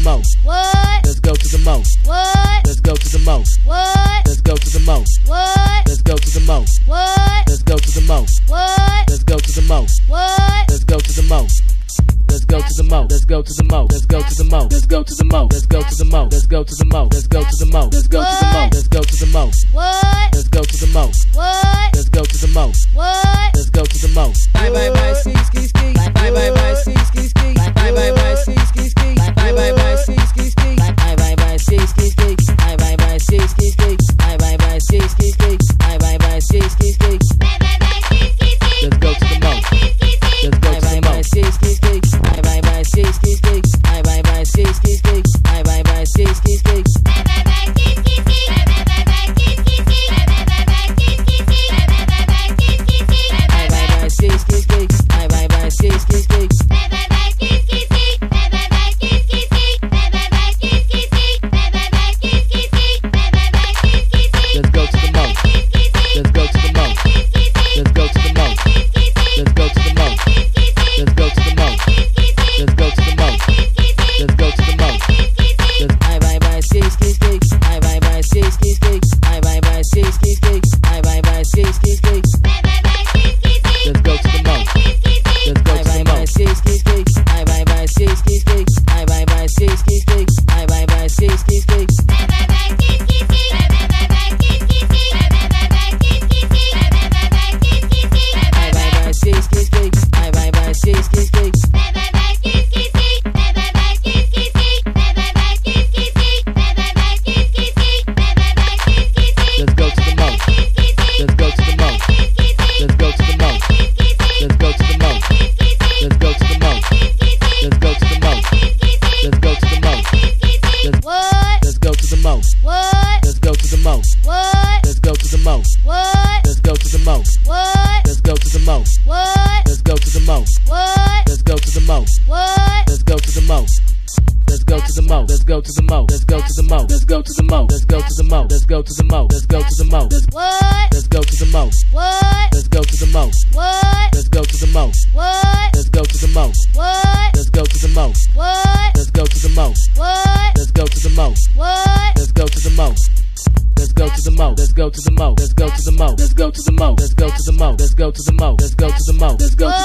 most. What? Let's go to the most. What? Let's go to the most. What? Let's go to the most. What? Let's go to the most. What? Let's go to the most. What? Let's go to the most. What? Let's go to the most. Let's go to the most. Let's go to the most. Let's go to the most. Let's go to the most. Let's go to the most. Let's go to the most. Let's go to the most. Let's go to the most. Let's go to the most. What? Let's go to the most. What? Let's go to the most. What? Let's go to the most. Bye bye bye ski ski ski. Bye bye bye ski ski ski. Bye bye bye ski ski ski. Bye bye bye ski ski ski. Bye bye bye ski ski ski. Bye bye bye ski ski ski. Bye bye bye ski ski ski. Bye bye bye ski ski ski. Let's go to the most. Let's go to the most. Ski ski ski. Bye bye bye ski ski ski. Bye bye bye ski ski ski. Bye bye bye ski ski ski. Let's go to the most.